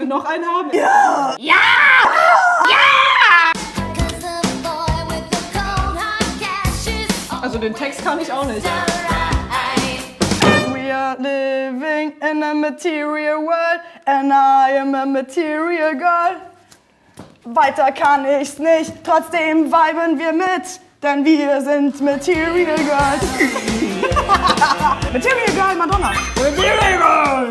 noch einen haben? Ja! Ja! Ja! Also den Text kann ich auch nicht. We are living in a material world and I am a material girl. Weiter kann ich's nicht, trotzdem viben wir mit, denn wir sind Material Girls. Material Girl Madonna. Material Girl!